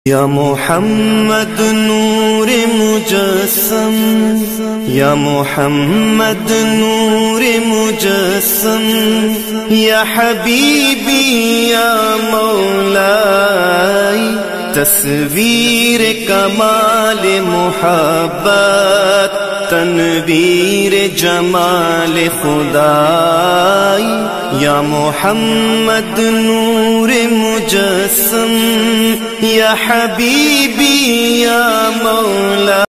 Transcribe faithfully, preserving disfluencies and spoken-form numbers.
या मोहम्मद नूर मुजस्सम, या मोहम्मद नूर मुजस्सम, या हबीबी या मौलाई, तस्वीर कमाल मोहब्बत, तनवीर जमाल खुदाई। या मोहम्मद नूर मुजस्सम, या हबीबी या मौला।